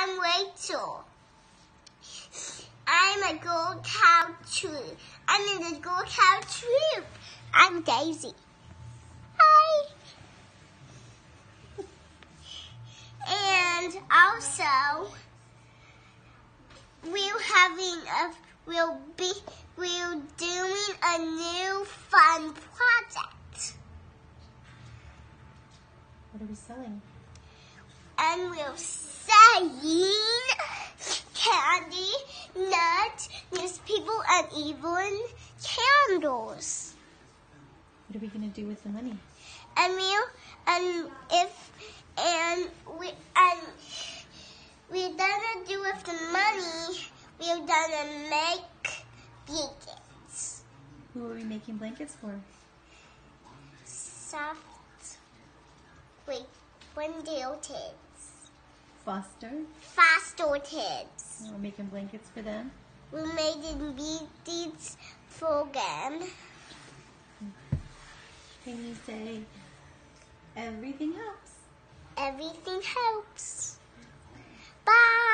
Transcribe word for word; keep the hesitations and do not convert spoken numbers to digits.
I'm Rachel. I'm a Girl Scout troop. I'm in the Girl Scout troop. I'm Daisy. Hi. And also, we're having a, we'll be, we're doing a new fun project. What are we selling? And we're selling candy, nuts, newspaper, and even candles. What are we going to do with the money? And we and if and we and we're gonna do with the money. We're gonna make blankets. Who are we making blankets for? Soft, wait, window kids. Foster? Foster kids. We're making blankets for them. We made blankets for them. Can you say, everything helps? Everything helps. Bye.